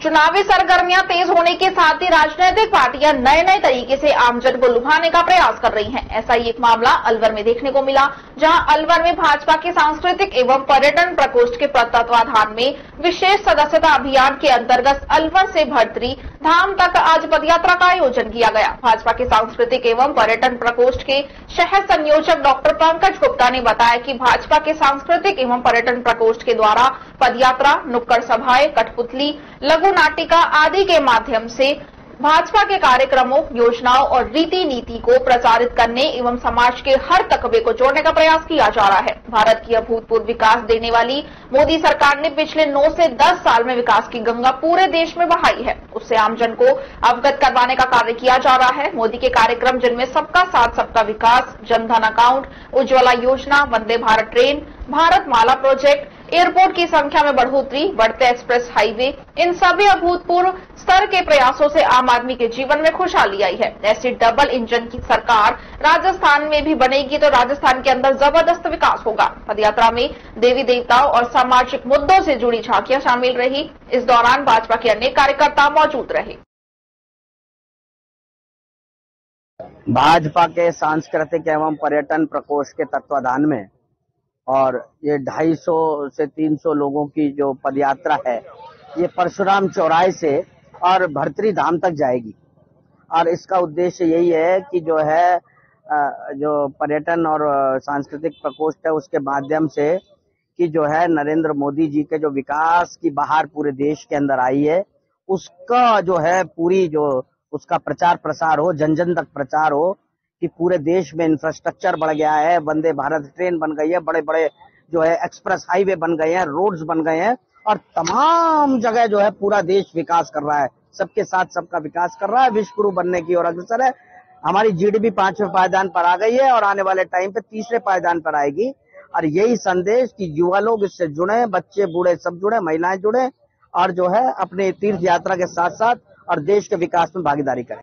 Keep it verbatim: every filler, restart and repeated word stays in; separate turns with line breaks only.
चुनावी सरगर्मियां तेज होने के साथ ही राजनीतिक पार्टियां नए नए तरीके से आमजन को लुभाने का प्रयास कर रही हैं। ऐसा ही एक मामला अलवर में देखने को मिला, जहां अलवर में भाजपा के सांस्कृतिक एवं पर्यटन प्रकोष्ठ के तत्वाधान में विशेष सदस्यता अभियान के अंतर्गत अलवर से भर्तरी धाम तक आज पदयात्रा का आयोजन किया गया। भाजपा के सांस्कृतिक एवं पर्यटन प्रकोष्ठ के शहर संयोजक डॉक्टर पंकज गुप्ता ने बताया कि भाजपा के सांस्कृतिक एवं पर्यटन प्रकोष्ठ के द्वारा पदयात्रा, नुक्कड़ सभाएं, कठपुतली, लघु नाटिका आदि के माध्यम से भाजपा के कार्यक्रमों, योजनाओं और रीति नीति को प्रचारित करने एवं समाज के हर तबके को जोड़ने का प्रयास किया जा रहा है। भारत की अभूतपूर्व विकास देने वाली मोदी सरकार ने पिछले नौ से दस साल में विकास की गंगा पूरे देश में बहाई है, उससे आमजन को अवगत करवाने का कार्य किया जा रहा है। मोदी के कार्यक्रम जिनमें सबका साथ सबका विकास, Jan Dhan account, Ujjwala Yojana, Vande Bharat train, Bharat Mala project, airport की संख्या में बढ़ोतरी, बढ़ते एक्सप्रेस हाईवे, इन सभी अभूतपूर्व स्तर के प्रयासों से आम आदमी के जीवन में खुशहाली आई है। ऐसी डबल इंजन की सरकार राजस्थान में भी बनेगी तो राजस्थान के अंदर जबरदस्त विकास होगा। पदयात्रा में देवी देवताओं और सामाजिक मुद्दों से जुड़ी झांकियां शामिल रही। इस दौरान भाजपा के अनेक कार्यकर्ता मौजूद रहे।
भाजपा के सांस्कृतिक एवं पर्यटन प्रकोष्ठ के तत्वाधान में और ये ढाई सौ से तीन सौ लोगों की जो पदयात्रा है, ये परशुराम चौराहे से और भर्तरी धाम तक जाएगी। और इसका उद्देश्य यही है कि जो है जो पर्यटन और सांस्कृतिक प्रकोष्ठ है उसके माध्यम से कि जो है नरेंद्र मोदी जी के जो विकास की बहार पूरे देश के अंदर आई है, उसका जो है पूरी जो उसका प्रचार प्रसार हो, जन जन तक प्रचार हो कि पूरे देश में इंफ्रास्ट्रक्चर बढ़ गया है, वंदे भारत ट्रेन बन गई है, बड़े बड़े जो है एक्सप्रेस हाईवे बन गए हैं, रोड्स बन गए हैं और तमाम जगह जो है पूरा देश विकास कर रहा है, सबके साथ सबका विकास कर रहा है, विश्व गुरु बनने की ओर अग्रसर है। हमारी जीडीपी पांचवें पायदान पर आ गई है और आने वाले टाइम पे तीसरे पायदान पर आएगी। और यही संदेश कि युवा लोग इससे जुड़े, बच्चे बूढ़े सब जुड़े, महिलाएं जुड़े और जो है अपने तीर्थ यात्रा के साथ साथ और देश के विकास में भागीदारी करें।